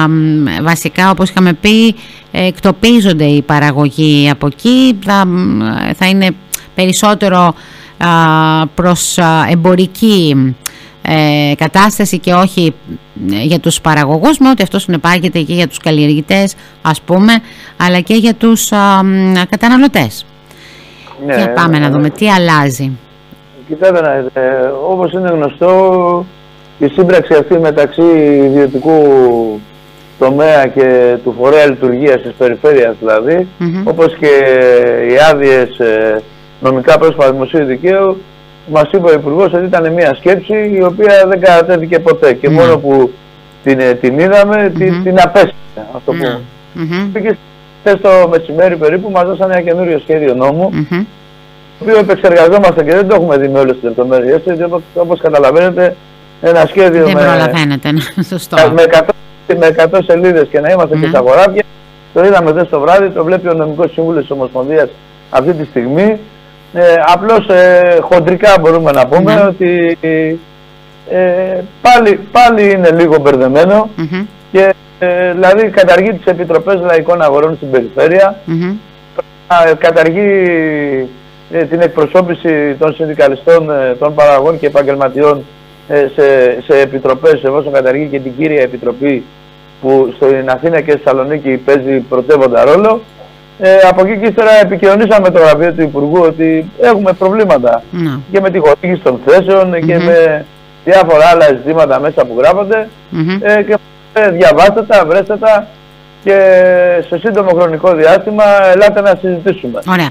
βασικά, όπως είχαμε πει, εκτοπίζονται οι παραγωγοί από εκεί, θα είναι περισσότερο προς εμπορική κατάσταση και όχι για τους παραγωγούς, με ότι αυτό συνεπάγεται και για τους καλλιεργητές, ας πούμε, αλλά και για τους καταναλωτές. Για πάμε να δούμε τι αλλάζει. Κοιτάξτε να δείτε, όπως είναι γνωστό, η σύμπραξη αυτή μεταξύ ιδιωτικού τομέα και του φορέα λειτουργίας της περιφέρειας δηλαδή, όπως και οι άδειες νομικά πρόσωπα δημοσίου δικαίου, μας είπε ο Υπουργός ότι ήταν μια σκέψη η οποία δεν κατατέθηκε ποτέ και μόνο που την είδαμε, την απέστησε, αυτό που πήγε χθες το μεσημέρι περίπου, μας δώσανε ένα καινούριο σχέδιο νόμου, το οποίο επεξεργαζόμαστε και δεν το έχουμε δει με όλες τις λεπτομέρειες, γιατί όπως καταλαβαίνετε ένα σχέδιο με 100 σελίδες και να είμαστε και στα χωράφια, το είδαμε χθες το βράδυ, το βλέπει ο νομικός σύμβουλος της Ομοσπονδίας αυτή τη στιγμή. Απλώς χοντρικά μπορούμε να πούμε ότι πάλι είναι λίγο μπερδεμένο και δηλαδή καταργεί τις επιτροπές λαϊκών αγορών στην περιφέρεια, καταργεί την εκπροσώπηση των συνδικαλιστών, των παραγωγών και επαγγελματιών σε επιτροπές, εφόσον καταργεί και την κύρια επιτροπή που στην Αθήνα και στη Θεσσαλονίκη παίζει πρωτεύοντα ρόλο. Από εκεί και ύστερα επικοινωνήσαμε το γραφείο του Υπουργού ότι έχουμε προβλήματα και με τη χορήγηση των θέσεων και με διάφορα άλλα ζητήματα μέσα που γράφονται και διαβάστε τα, βρέστε τα και σε σύντομο χρονικό διάστημα ελάτε να συζητήσουμε. Ωραία.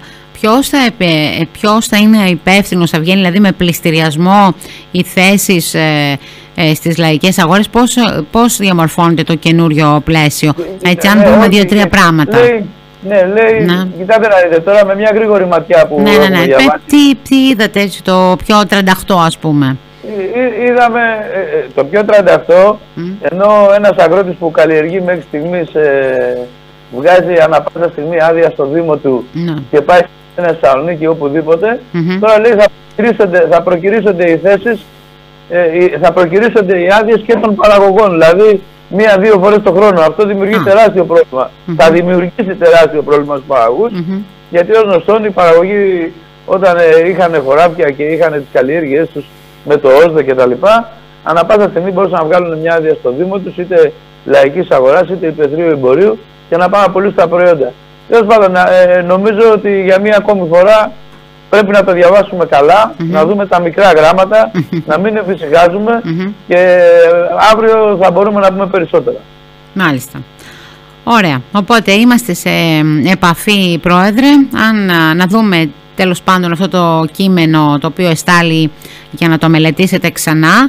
Ποιος θα είναι υπεύθυνος, θα βγαίνει δηλαδή με πληστηριασμό οι θέσεις στις λαϊκές αγορές, πώς διαμορφώνεται το καινούριο πλαίσιο, έτσι αν δούμε 2-3 πράγματα. Λέει, κοιτάτε να δείτε τώρα με μια γρήγορη ματιά που έχουμε διαβάσει. Τι είδατε το πιο 38 ας πούμε? Είδαμε το πιο 38, ενώ ένας αγρότης που καλλιεργεί μέχρι στιγμής βγάζει ανά πάσα στιγμή άδεια στο Δήμο του και πάει στην Θεσσαλονίκη οπουδήποτε, τώρα λέει θα προκυρήσονται οι θέσεις, θα προκυρήσονται οι άδειες και των παραγωγών, δηλαδή 1-2 φορές το χρόνο. Αυτό δημιουργεί τεράστιο πρόβλημα. Θα δημιουργήσει τεράστιο πρόβλημα στους παραγωγούς, γιατί ως γνωστόν οι παραγωγοί όταν είχαν χωράφια και είχαν τις καλλιέργειές τους με το ΩΣΔΕ κτλ. Ανά πάσα στιγμή μπορούσαν να βγάλουν μια άδεια στο Δήμο τους, είτε λαϊκής αγοράς είτε υπεθρίου εμπορίου, και να πάνε να πουλήσουν τα προϊόντα. Τέλος πάντων, νομίζω ότι για μία ακόμη φορά πρέπει να το διαβάσουμε καλά, να δούμε τα μικρά γράμματα, να μην εφησυχάζουμε και αύριο θα μπορούμε να πούμε περισσότερα. Μάλιστα. Ωραία. Οπότε είμαστε σε επαφή, Πρόεδρε, να δούμε τέλος πάντων αυτό το κείμενο το οποίο εστάλει για να το μελετήσετε ξανά.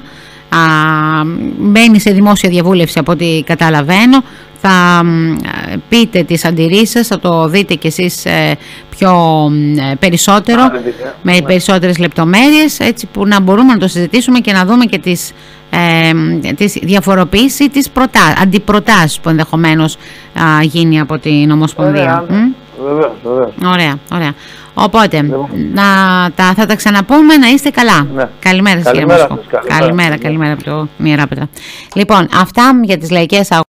Μπαίνει σε δημόσια διαβούλευση από ό,τι καταλαβαίνω. Θα πείτε τις αντιρρήσεις σας, θα το δείτε κι εσείς περισσότερο, με περισσότερες λεπτομέρειες, έτσι που να μπορούμε να το συζητήσουμε και να δούμε και τις διαφοροποιήσεις, τις αντιπροτάσεις που ενδεχομένως γίνει από την Ομοσπονδία. Βεβαίως. Ωραία. Οπότε, θα τα ξαναπούμε, να είστε καλά. Καλημέρα σας, κύριε Μοσκό. Καλημέρα από το Ιεράπετρα. Λοιπόν, αυτά για τις λαϊκές αγορές.